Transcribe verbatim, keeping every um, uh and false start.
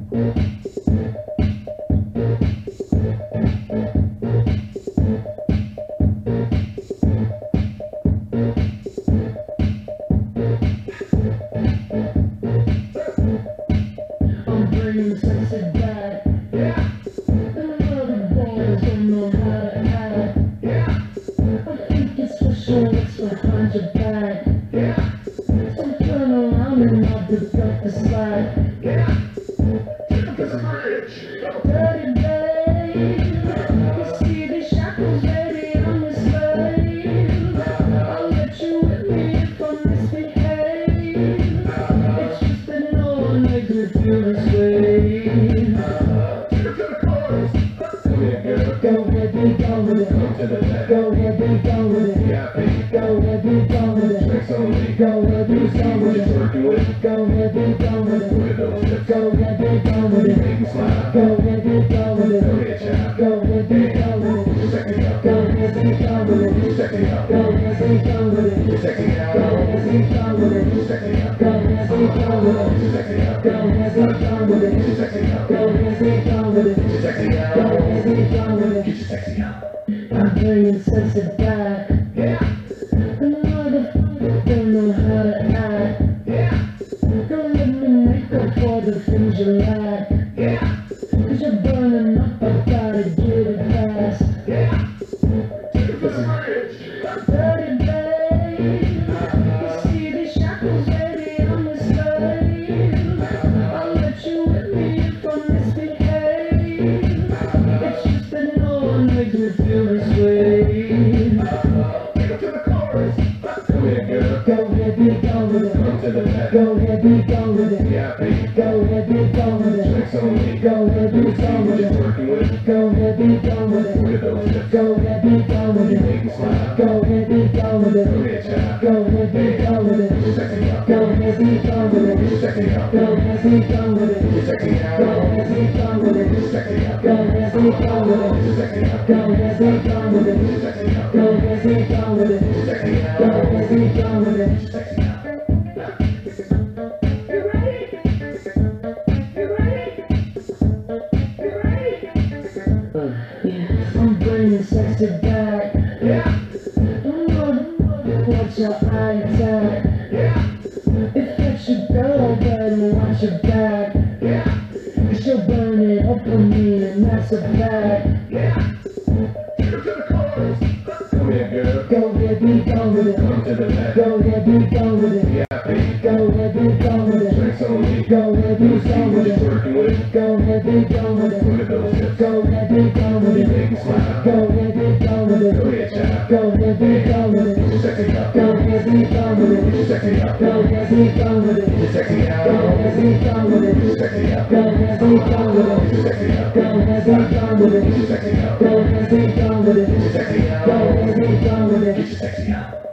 I'm bringing Sexyback. Yeah. And other boys don't know how to act. Yeah. I think it's special what's behind your back. Yeah. So turn around and I'll pick up the slack. Yeah. Dirty babe, you see the shackles ready on the slave. I'll let you with me if I misbehave. It's just that no one makes me feel this way. Go ahead, be gone with it. Go ahead, be gone with it. Go ahead, be gone with it. Go ahead, be gone with it. Go ahead, be gone with it. Go ahead, be gone with it. Go ahead, be gone with it. Go ahead, be gone with it. Go ahead, be gone with it. Go ahead, be gone with it. Go ahead, be gone with it. Go ahead, be gone with it. Go ahead, be gone with it. Go ahead, be gone with it. Go ahead, be gone with it. Get your sexy out. I'm bringing Sexyback. Yeah. Another fucker don't know how to act. Yeah. Don't let me make up for the things you lack. Yeah. Cause you're burning up, I gotta get it fast. Yeah. Dirty babe, you see the shackles ready on the slave. I'll let you with me if I misbehave. It's just that no one makes me feel this way. Take up to the chorus. Come here, girl. Go ahead, be gone with it. Come to the back. Go ahead, be gone with it. Yeah, baby. Go ahead, be gone with it. Drinks on me. Go ahead, be gone with Just it. working with. Go ahead, be gone with Look it. at those hips. Go ahead, be gone with it. Make me smile. Go ahead, be gone with Come it. here, child. Go ahead, be gone with Get your it. sexy out. Go ahead, be gone with Get your it. sexy out. Go ahead, be gone with Get your it. sexy out. Go ahead, be gone with Get your it. sexy out. Go ahead, be gone with Get it. your sexy out. Go ahead, be gone with Get your it. sexy out. Go ahead, be gone with Get it. your sexy out. Go ahead, be gone with Get it. your sexy out. You ready? You ready? You ready? Uh, yeah. I'm bringing Sexyback. Yeah. Watch your eye attack. Yeah. If that's your girl, better watch your back. Yeah. She'll burn it up for me, and that's a fact. Yeah. Take up to the chorus. Come here, girl. Go ahead, be gone with it. Come to the back. Go ahead, be gone with it. Yeah, baby. Go ahead, be gone with it. Drinks on me. Go ahead, be gone with Just it. working with. Go ahead, be gone with Look it. at those hips. Go ahead, be gone with Make it. me smile. Go ahead, be gone with Come it. here, child. Go ahead, be gone with Get your it. sexy out. Go ahead, be gone with Get your it. sexy out. Go ahead, be gone with Get it. your sexy out. Go ahead, be gone with Get your it. sexy out. Go ahead, be gone with Get your it. sexy out. Go ahead, be gone with Get it. your sexy out. Go ahead, be gone with Get your it. sexy out. Go ahead, be gone with Get it. your sexy out.